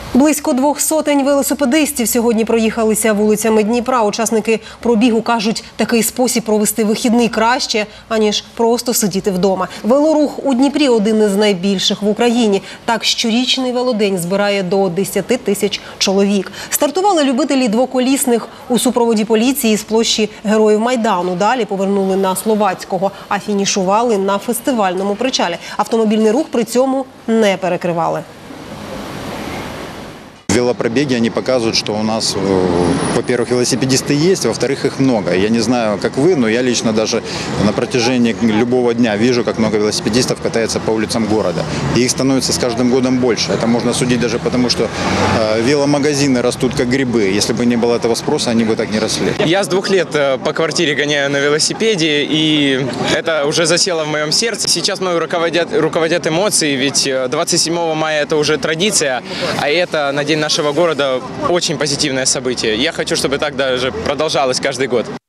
Близько 200 велосипедистів сьогодні проїхалися вулицями Дніпра. Учасники пробігу кажуть, такий спосіб провести вихідний краще, аніж просто сидіти вдома. Велорух у Дніпрі – один із найбільших в Україні. Так, щорічний велодень збирає до 10 тисяч чоловік. Стартували любителі двоколісних у супроводі поліції з площі Героїв Майдану. Далі повернули на Словацького, а фінішували на фестивальному причалі. Автомобільний рух при цьому не перекривали. Велопробеги, они показывают, что у нас, во-первых, велосипедисты есть, во-вторых, их много. Я не знаю, как вы, но я лично даже на протяжении любого дня вижу, как много велосипедистов катается по улицам города. И их становится с каждым годом больше. Это можно судить даже потому, что веломагазины растут как грибы. Если бы не было этого спроса, они бы так не росли. Я с 2 лет по квартире гоняю на велосипеде, и это уже засело в моем сердце. Сейчас мной руководят эмоции, ведь 27 мая это уже традиция, а это на день нашего города очень позитивное событие. Я хочу, чтобы так даже продолжалось каждый год.